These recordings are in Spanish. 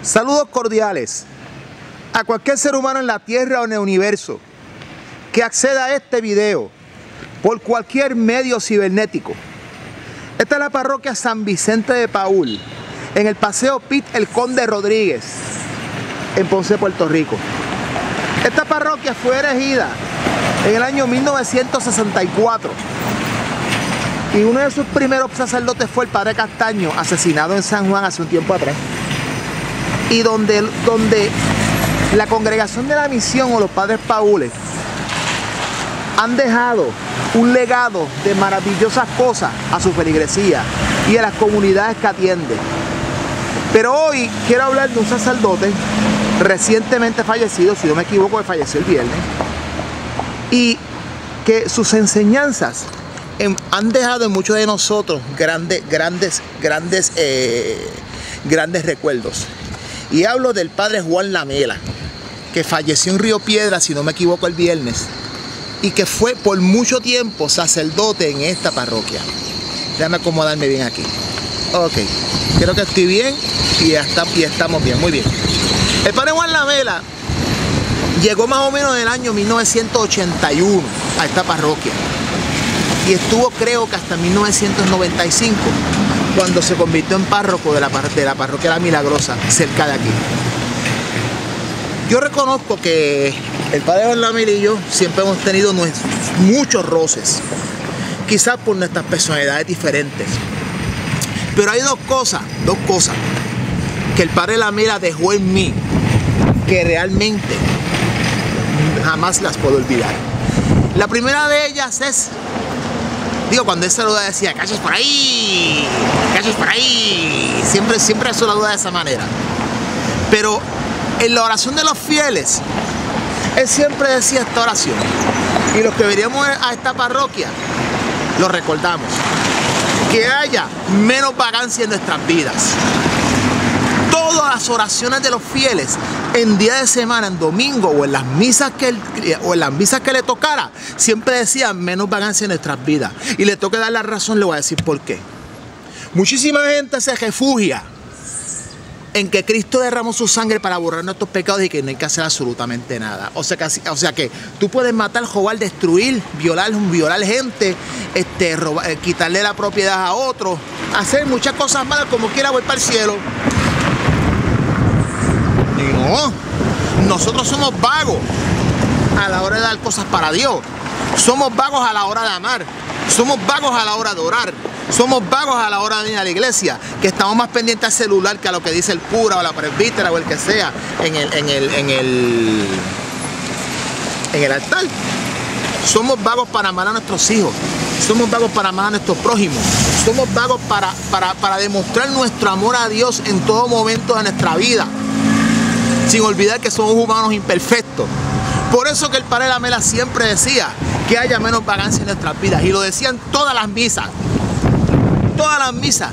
Saludos cordiales a cualquier ser humano en la Tierra o en el universo que acceda a este video por cualquier medio cibernético. Esta es la parroquia San Vicente de Paúl, en el Paseo Pit El Conde Rodríguez, en Ponce, Puerto Rico. Esta parroquia fue erigida en el año 1964 y uno de sus primeros sacerdotes fue el padre Castaño, asesinado en San Juan hace un tiempo atrás, y donde la congregación de la misión o los padres Paúles han dejado un legado de maravillosas cosas a su feligresía y a las comunidades que atiende. Pero hoy quiero hablar de un sacerdote recientemente fallecido, si no me equivoco, que falleció el viernes, y que sus enseñanzas han dejado en muchos de nosotros grandes recuerdos. Y hablo del padre Juan Lamela, que falleció en Río Piedras, si no me equivoco, el viernes, y que fue por mucho tiempo sacerdote en esta parroquia. Déjame acomodarme bien aquí. Ok, creo que estoy bien y estamos bien, muy bien. El padre Juan Lamela llegó más o menos en el año 1981 a esta parroquia y estuvo, creo que hasta 1995, cuando se convirtió en párroco de la parroquia La Milagrosa, cerca de aquí. Yo reconozco que el padre Juan Lamela y yo siempre hemos tenido muchos roces, quizás por nuestras personalidades diferentes. Pero hay dos cosas que el padre Lamela dejó en mí que realmente jamás las puedo olvidar. La primera de ellas es, cuando él saluda decía, cachos por ahí, siempre saluda de esa manera. Pero en la oración de los fieles, él siempre decía esta oración, y los que veníamos a esta parroquia lo recordamos: que haya menos vagancia en nuestras vidas. Todas las oraciones de los fieles en día de semana, en domingo o en las misas que le tocara, siempre decían menos vagancia en nuestras vidas. Y le tengo que dar la razón, le voy a decir por qué. Muchísima gente se refugia en que Cristo derramó su sangre para borrar nuestros pecados y que no hay que hacer absolutamente nada. O sea que tú puedes matar, robar, destruir, violar gente, quitarle la propiedad a otro, hacer muchas cosas malas, como quiera voy para el cielo. Y no, nosotros somos vagos a la hora de dar cosas para Dios. Somos vagos a la hora de amar. Somos vagos a la hora de orar. Somos vagos a la hora de ir a la iglesia, que estamos más pendientes al celular que a lo que dice el cura o la presbítera o el que sea en el altar. Somos vagos para amar a nuestros hijos. Somos vagos para amar a nuestros prójimos. Somos vagos para demostrar nuestro amor a Dios en todo momento de nuestra vida, sin olvidar que somos humanos imperfectos. Por eso que el padre Lamela siempre decía que haya menos vagancia en nuestras vidas, y lo decía en todas las misas. Todas las misas,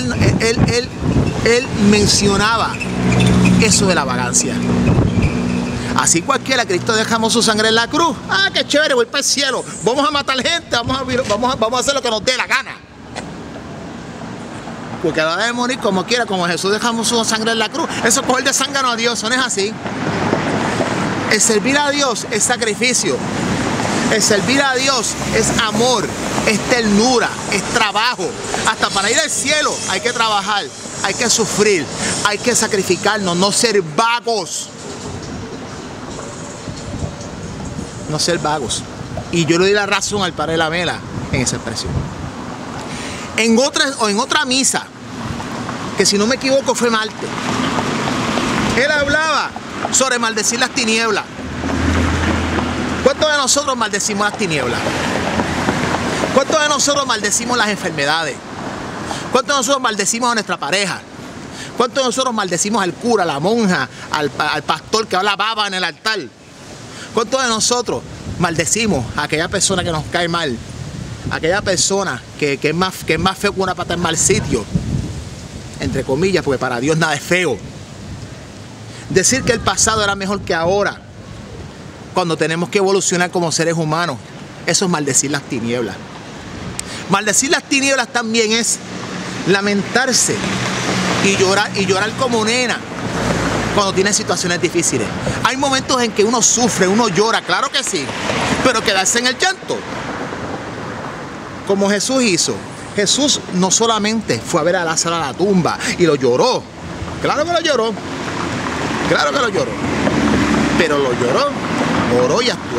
él mencionaba eso de la vagancia. Así cualquiera, Cristo dejamos su sangre en la cruz. ¡Ah, qué chévere! Voy para el cielo. Vamos a matar gente, vamos a hacer lo que nos dé la gana. Porque a la hora de morir, como quiera, como Jesús dejamos su sangre en la cruz, eso es coger de zángano a Dios, eso no es así. El servir a Dios es sacrificio. El servir a Dios es amor, es ternura, es trabajo. Hasta para ir al cielo hay que trabajar, hay que sufrir, hay que sacrificarnos, no ser vagos. No ser vagos. Y yo le doy la razón al padre Lamela en esa expresión. En otra misa, que si no me equivoco fue martes, él hablaba sobre maldecir las tinieblas. ¿Cuántos de nosotros maldecimos las tinieblas? ¿Cuántos de nosotros maldecimos las enfermedades? ¿Cuántos de nosotros maldecimos a nuestra pareja? ¿Cuántos de nosotros maldecimos al cura, a la monja, al pastor que habla baba en el altar? ¿Cuántos de nosotros maldecimos a aquella persona que nos cae mal? Aquella persona que es más feo que una pata en mal sitio, entre comillas, porque para Dios nada es feo. Decir que el pasado era mejor que ahora, cuando tenemos que evolucionar como seres humanos, eso es maldecir las tinieblas. Maldecir las tinieblas también es lamentarse y llorar como nena cuando tiene situaciones difíciles. Hay momentos en que uno sufre, uno llora, claro que sí, pero quedarse en el llanto, como Jesús hizo. Jesús no solamente fue a ver a Lázaro a la tumba y lo lloró, claro que lo lloró, claro que lo lloró, pero lo lloró, oró y actuó.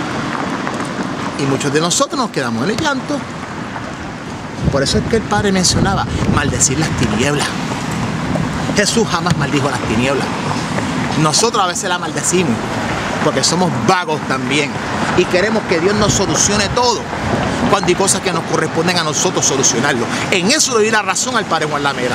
Y muchos de nosotros nos quedamos en el llanto. Por eso es que el Padre mencionaba maldecir las tinieblas. Jesús jamás maldijo las tinieblas. Nosotros a veces la maldecimos porque somos vagos también y queremos que Dios nos solucione todo, cuando hay cosas que nos corresponden a nosotros solucionarlo. En eso le di la razón al Padre Juan Lamela.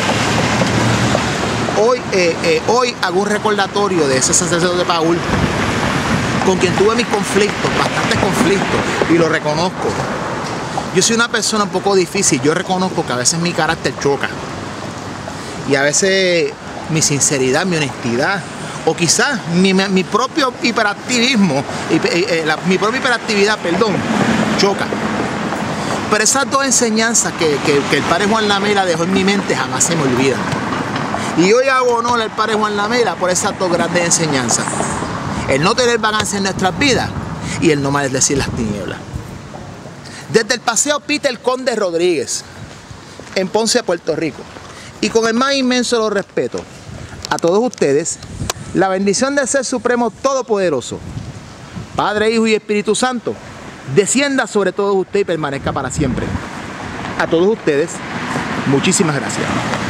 Hoy hago un recordatorio de ese sacerdote Paul, con quien tuve mis conflictos, bastantes conflictos, y lo reconozco. Yo soy una persona un poco difícil, yo reconozco que a veces mi carácter choca. Y a veces mi sinceridad, mi honestidad, o quizás mi propio hiperactivismo, mi propia hiperactividad, choca. Pero esas dos enseñanzas que el Padre Juan Lamela dejó en mi mente jamás se me olvidan. Y hoy hago honor al Padre Juan Lamela por esas dos grandes enseñanzas. El no tener vagancia en nuestras vidas y el no maldecir las tinieblas. Desde el Paseo Peter Conde Rodríguez, en Ponce, Puerto Rico, y con el más inmenso de los respetos a todos ustedes, la bendición del Ser Supremo Todopoderoso, Padre, Hijo y Espíritu Santo, descienda sobre todos ustedes y permanezca para siempre. A todos ustedes, muchísimas gracias.